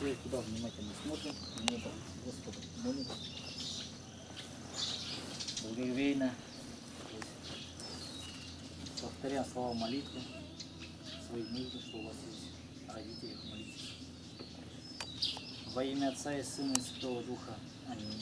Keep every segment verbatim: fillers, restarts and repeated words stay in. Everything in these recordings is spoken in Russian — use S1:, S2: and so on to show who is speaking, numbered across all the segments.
S1: теперь туда внимательно смотрим, в небо Господа молим. Благоговейно повторяем слова молитвы своих ближних, что у вас есть родители, молитесь. Во имя Отца и Сына и Святого Духа. Аминь.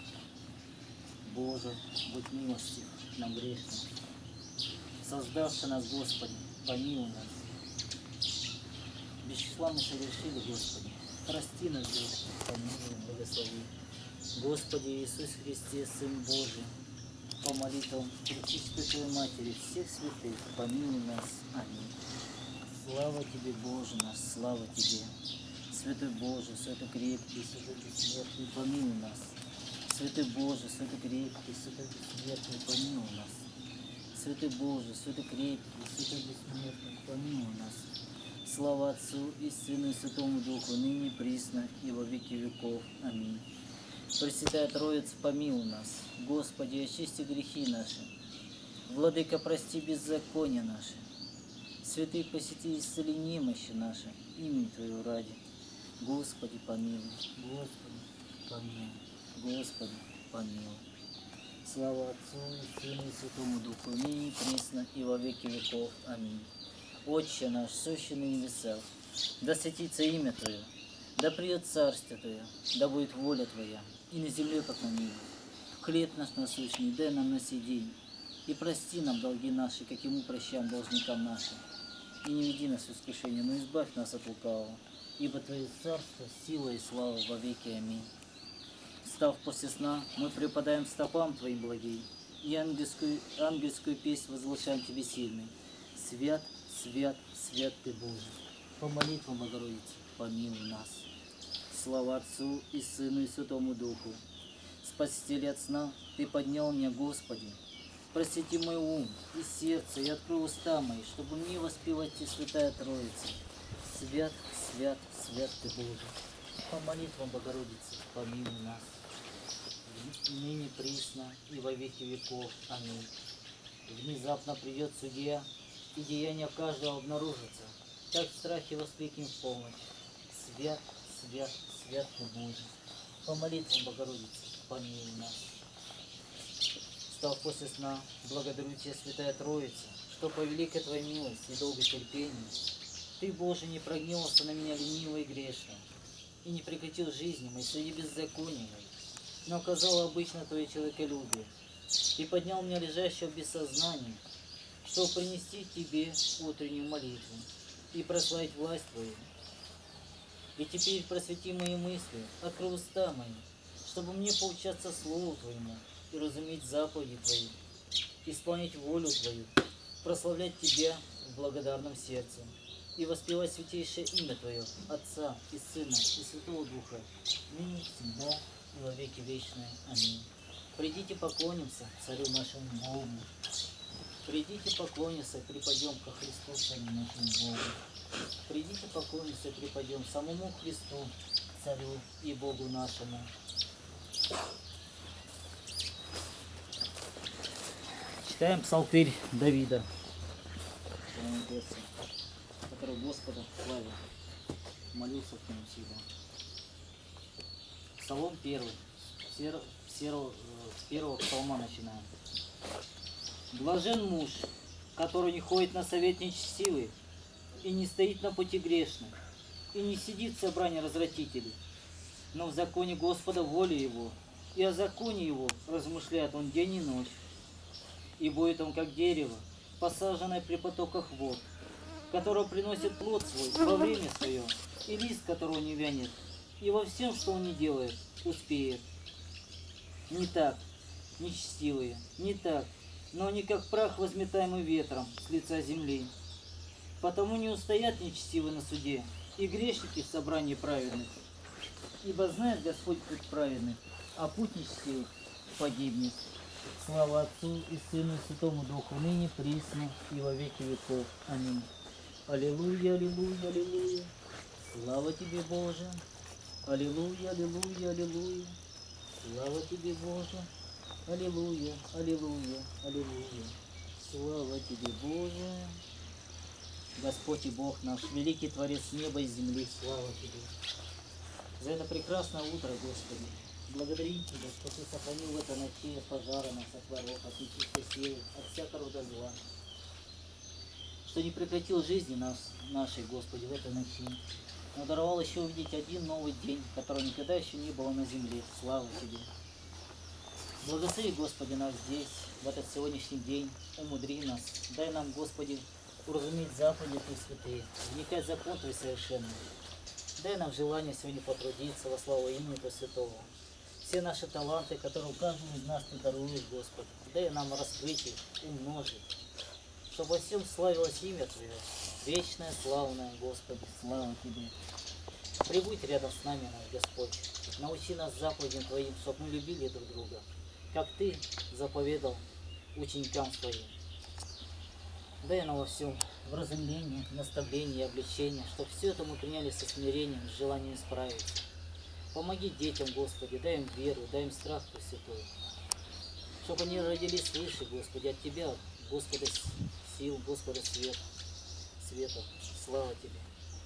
S1: Боже, будь милостив к нам грешным. Создавший нас, Господи, помилуй нас. Без числа мы совершили, Господи. Прости нас, Господи, помилуй, благослови. Господи Иисус Христе, Сын Божий, по молитвам Пречистой Матери всех святых, помилуй нас. Аминь. Слава Тебе, Боже наш, слава Тебе. Святой Боже, святой крепкий, святой бессмертный, помилуй нас. Святой Боже, святой крепкий, святой бессмертный, помилуй нас. Святой Боже, святой крепкий, святой бессмертный, помилуй нас. Слава Отцу и Сыну и Святому Духу, ныне присно и во веки веков. Аминь. Пресвятая Троица, помилуй нас. Господи, очисти грехи наши. Владыка, прости беззакония наши. Святый, посети и исцели немощи наши, имени Твоего ради. Господи, помилуй. Господи, помилуй. Господи, помилуй. Слава Отцу и Сыну и Святому Духу, ныне присно и во веки веков. Аминь. Отче наш, сущий на небесах, да святится имя Твое, да придет царствие Твое, да будет воля Твоя, и на земле, как на небе. Хлеб наш насущный дай нам на сей день, и прости нам долги наши, как и мы прощаем должникам нашим. И не веди нас в искушение, но избавь нас от лукавого, ибо Твое царство, сила и слава во веки. Аминь. Встав после сна, мы преподаем стопам Твоим благим, и ангельскую, ангельскую песнь возглашаем Тебе сильный. Свят, свят, свят Ты, Боже. По молитвам Богородицы помилуй нас. Слава Отцу и Сыну и Святому Духу. Спаситель от сна, Ты поднял меня, Господи. Просвети мой ум и сердце, и открой уста мои, чтобы мне воспевать Тебе, Святая Троица. Свят, свят, свят Ты, Боже. По молитвам Богородицы помилуй нас. Ныне присно и во веки веков. Аминь. Внезапно придет судья, и деяния каждого обнаружатся. Так в страхе воскликнем в полночь. Свят, свят, свят Ты, Боже. По молитвам Богородицы помилуй нас. Встав после сна, благодарю Тебя, Святая Троица, что по великой Твоей милости и долгой терпении Ты, Боже, не прогневался на меня лениво и грешно, и не прекратил жизни моей среди беззакония моих, но оказал обычно Твое человеколюбие, и поднял меня лежащего без сознания, чтобы принести Тебе утреннюю молитву и прославить власть Твою. И теперь просвети мои мысли, открой уста мои, чтобы мне поучаться Слову Твоему и разуметь заповеди Твои, исполнить волю Твою, прославлять Тебя в благодарном сердце и воспевать святейшее имя Твое, Отца и Сына и Святого Духа, ныне, всегда и во веки вечные. Аминь. Придите поклонимся Царю нашему Богу. Придите поклонимся, припадем ко Христу, Царю нашему Богу. Придите поклонимся, припадем самому Христу, Царю и Богу нашему. Читаем Псалтырь Давида, который Господа славил, молился к Нему всегда. Псалом первый, с первого псалма начинаем. Блажен муж, который не ходит на совет нечестивый, и не стоит на пути грешных, и не сидит в собрании развратителей, но в законе Господа воля его, и о законе его размышляет он день и ночь. И будет он как дерево, посаженное при потоках вод, которое приносит плод свой во время свое, и лист которого не вянет, и во всем, что он не делает, успеет. Не так, нечестивые, не так, но они как прах, возметаемый ветром с лица земли. Потому не устоят нечестивые на суде, и грешники в собрании праведных. Ибо знает Господь путь праведных, а путь нечестивых погибнет. Слава Отцу и Сыну и Святому Духу, ныне присно и во веки веков. Аминь. Аллилуйя, аллилуйя, аллилуйя. Слава Тебе, Боже. Аллилуйя, аллилуйя, аллилуйя. Слава Тебе, Боже. Аллилуйя, аллилуйя, аллилуйя. Слава Тебе, Боже. Господь и Бог наш, великий Творец неба и земли, слава Тебе. за это прекрасное утро, Господи. Благодарим Тебя, что Ты сохранил в этой ночи от пожара нас, от воров, от нечистой силы, от всякого рода зла. Что не прекратил жизни нас, нашей, Господи, в этой ночи. Но даровал еще увидеть один новый день, которого никогда еще не было на земле. Слава Тебе. Благослови, Господи, нас здесь, в этот сегодняшний день. Умудри нас. Дай нам, Господи, уразуметь заповеди Твои святые, вникать в закон Твой совершенный. Дай нам желание сегодня потрудиться во славу имени Твоего Святого. Все наши таланты, которые у каждого из нас Ты даруешь, Господи, дай нам раскрыть их, умножить, чтобы во всем славилось имя Твое, вечное, славное, Господи, слава Тебе. Прибудь рядом с нами, наш Господь, научи нас заповедям Твоим, чтобы мы любили друг друга, как Ты заповедал ученикам Твоим. Дай нам во всем вразумление, наставление и обличение, чтобы все это мы приняли со смирением, с желанием исправиться. Помоги детям, Господи, дай им веру, дай им страх Твой Святой. Чтобы они родились свыше, Господи, от Тебя, Господа сил, Господа свет, света. Слава Тебе.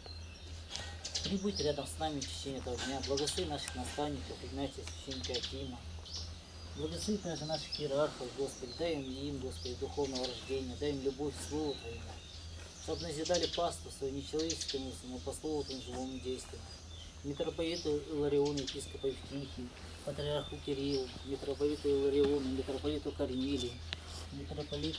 S1: Прибудь рядом с нами в течение этого дня. Благослови наших наставников, Игнатия, священника Акима. Благослови также наших иерархов, Господи, дай им, им, Господи, духовного рождения, дай им любовь к Слову Твоему, чтобы назидали пасту свою нечеловеческим мыслям, но по Слову Твоему живому действию. Митрополиту Илариону, епископу Евтихию, патриарху Кириллу, митрополиту Илариону, митрополиту Корнилию, митрополиту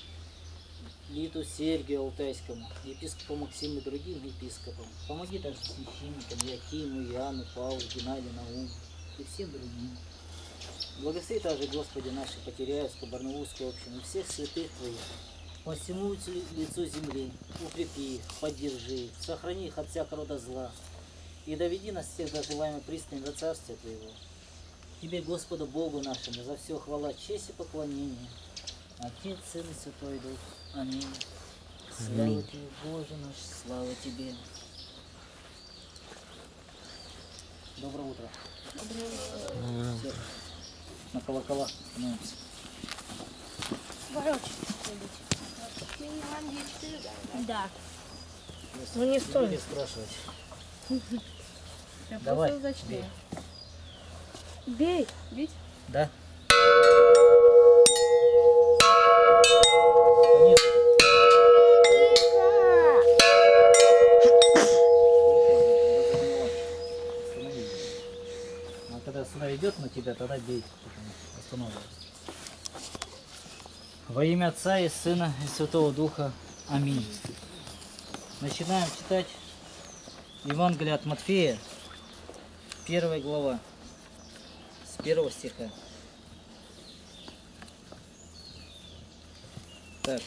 S1: Сергию Алтайскому, епископу Максиму и другим епископам. Помоги также священникам Якиму, Иоанну, Павлу, Геннадию, Науму и всем другим. Благослови также, Господи, наши Потеряевскую, Барнаульскую общину и всех святых Твоих по всему лицу земли. Укрепи их, поддержи их, сохрани их от всякого рода зла и доведи нас всех до желаемой пристани до Царствия Твоего. Тебе, Господу Богу нашему, за все хвала, честь и поклонение. Отец, Сын и Святой Дух. Аминь. Слава Аминь. Тебе, Боже наш, слава Тебе. Доброе утро. Доброе утро. На колокола становимся.
S2: Да. Ну не стоит
S1: спрашивать.
S2: Я
S1: Давай,
S2: бей. Бей. Бить?
S1: Да. А когда сюда идет на тебя, тогда бей. Останавливайся. Во имя Отца и Сына и Святого Духа. Аминь. Начинаем читать Евангелие от Матфея, первая глава, с первого стиха. Так.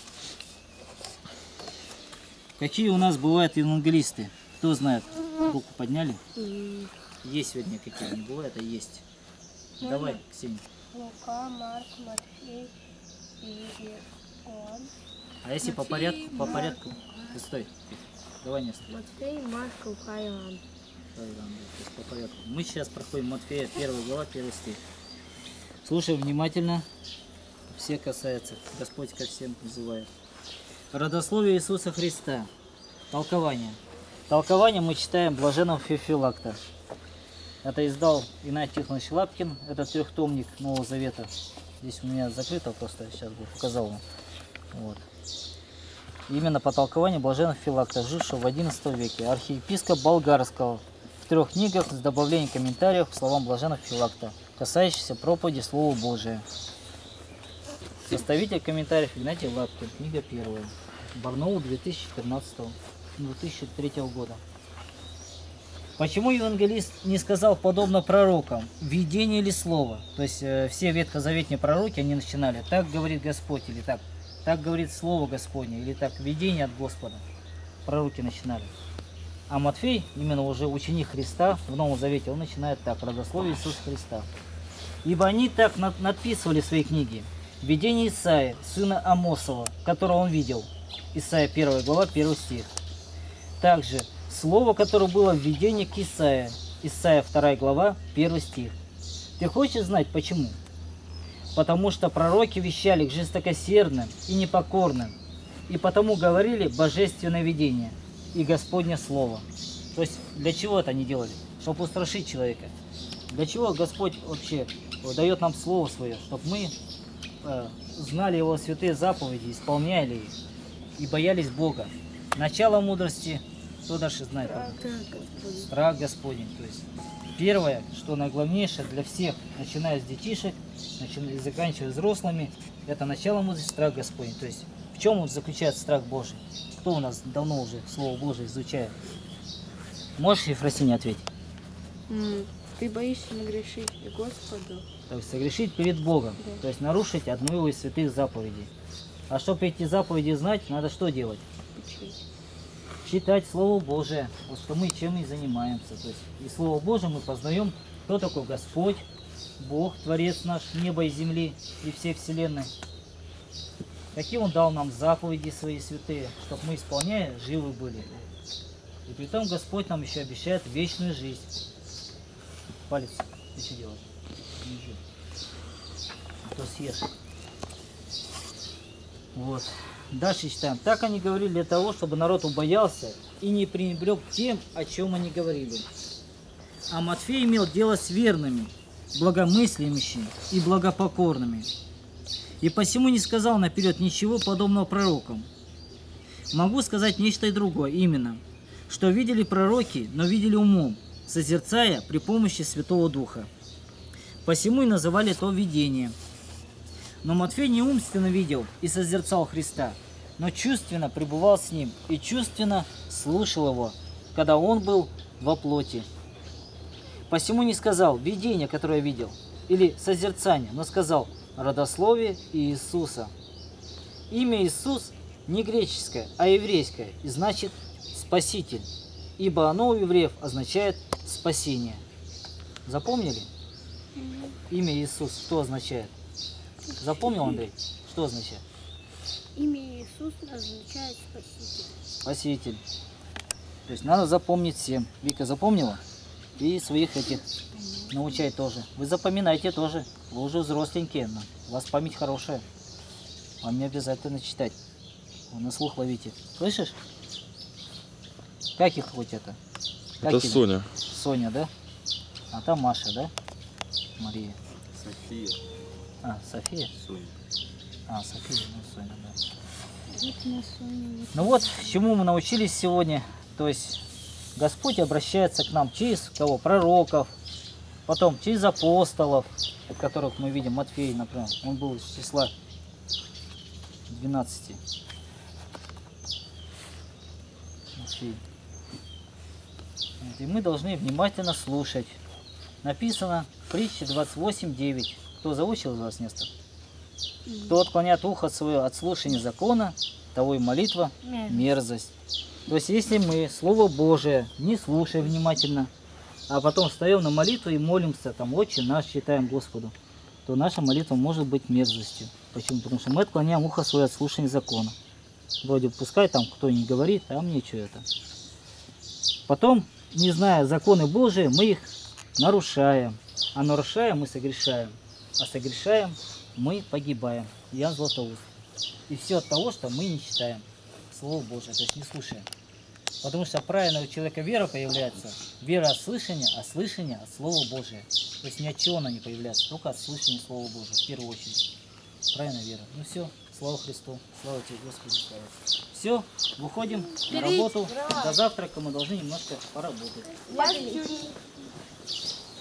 S1: Какие у нас бывают евангелисты? Кто знает? Руку подняли? Есть сегодня какие? Не бывает, а есть. Давай, Ксения.
S2: Лука, Марк, Матфей и Иоанн.
S1: А если по порядку? По порядку. Ты стой. Давай не стой.
S2: Матфей, Марк, Лука, Иоанн.
S1: По порядку. Мы сейчас проходим Матфея, первая глава, первый стих. Слушай внимательно. Все касается. Господь ко всем называет. Родословие Иисуса Христа. Толкование. Толкование мы читаем блаженного Феофилакта. Это издал Игнатий Тихонович Лапкин. Это трехтомник Нового Завета. Здесь у меня закрыто, просто сейчас бы показал вам. Вот. Именно по толкованию блаженного Феофилакта, жившего в одиннадцатом веке, архиепископ Болгарского, в трех книгах с добавлением комментариев к словам блаженного Феофилакта, касающихся проповеди Слова Божия. Составитель комментариев Игнатий Лапкин, книга первая. Барнаул две тысячи пятнадцатого — две тысячи третьего года. Почему евангелист не сказал подобно пророкам, видение или слово? То есть э, все ветхозаветные пророки, они начинали, так говорит Господь, или так, так говорит Слово Господне, или так, видение от Господа. Пророки начинали. А Матфей, именно уже ученик Христа в Новом Завете, он начинает так, родословие Иисуса Христа. Ибо они так надписывали в своей книге. Видение Исаии, сына Амосова, которого он видел. Исаия первая глава, первый стих. Также слово, которое было в видении к Исаии. Исаия вторая глава, первый стих. Ты хочешь знать почему? Потому что пророки вещали к жестокосердным и непокорным, и потому говорили божественное видение и Господне Слово. То есть для чего это они делали? чтобы устрашить человека. Для чего Господь вообще дает нам Слово Свое? Чтобы мы э, знали Его святые заповеди, исполняли их и боялись Бога. Начало мудрости, кто дальше знает? Страх Господень. То есть первое, что наиглавнейшее для всех, начиная с детишек, начиная и заканчивая взрослыми, это начало мудрости, страх Господень. То есть в чем вот заключается страх Божий? Кто у нас давно уже Слово Божие изучает? Можешь, Ефросиния, ответить?
S2: М, Ты боишься нагрешить Господу.
S1: То есть согрешить перед Богом,
S2: Да.
S1: то есть нарушить одну из святых заповедей. А чтобы эти заповеди знать, надо что делать?
S2: Учить.
S1: Читать Слово Божие, вот что мы чем и занимаемся. То есть и Слово Божие мы познаем, кто такой Господь, Бог, Творец наш, неба и земли и всей вселенной. Какие Он дал нам заповеди свои святые, чтобы мы, исполняя, живы были. И при том Господь нам еще обещает вечную жизнь. Палец, ты что делаешь? Ничего. А то съешь. Вот. Дальше читаем. Так они говорили для того, чтобы народ убоялся и не пренебрег тем, о чем они говорили. А Матфей имел дело с верными, благомыслящими и благопокорными. И посему не сказал наперед ничего подобного пророкам. Могу сказать нечто и другое, именно, что видели пророки, но видели умом, созерцая при помощи Святого Духа. Посему и называли то видение. Но Матфей не умственно видел и созерцал Христа, но чувственно пребывал с Ним и чувственно слушал Его, когда Он был во плоти. Посему не сказал видение, которое видел, или созерцание, но сказал родословие Иисуса. Имя Иисус не греческое, а еврейское, и значит Спаситель, ибо оно у евреев означает спасение. Запомнили? Имя Иисус что означает? Запомнил, Андрей? Что означает?
S2: Имя Иисус означает Спаситель.
S1: Спаситель. То есть надо запомнить всем. Вика запомнила? И своих этих научать тоже. Вы запоминайте тоже. Вы уже взросленькие, но у вас память хорошая. Вам не обязательно читать. Вы на слух ловите. Слышишь? Как их хоть это? Как
S3: Это
S1: тебя?
S3: Соня.
S1: Соня, да? А там Маша, да? Мария.
S3: София.
S1: А, София?
S3: Соня.
S1: А, София, ну Соня, да.
S2: Вот на Соню, вот.
S1: Ну вот, чему мы научились сегодня. То есть Господь обращается к нам через кого? Пророков, потом через апостолов, от которых мы видим Матфей, например. Он был из числа двенадцати. Матфей. Вот, и мы должны внимательно слушать. Написано в притче двадцать восемь девять. Кто заучил из вас, Нестор? Кто отклоняет ухо свое от слушания закона, того и молитва
S2: Мерзость.
S1: мерзость. То есть, если мы Слово Божие не слушаем внимательно, а потом встаем на молитву и молимся, там, Отче наш, читаем Господу, то наша молитва может быть мерзостью. Почему? Потому что мы отклоняем ухо свое от слушания закона. Вроде, пускай там кто и не говорит, а мне что это. Потом, не зная законы Божии, мы их нарушаем. А нарушаем, мы согрешаем. А согрешаем, мы погибаем. Иоанн Златоуст. И все от того, что мы не читаем Слово Божие, то есть не слушаем. Потому что правильно у человека вера появляется. Вера от слышания, а слышание от Слова Божия. То есть ни от чего она не появляется, только от слышания Слова Божия, в первую очередь. Правильная вера. Ну все, слава Христу, слава тебе, Господи, слава. Все, выходим на работу. До завтрака мы должны немножко поработать.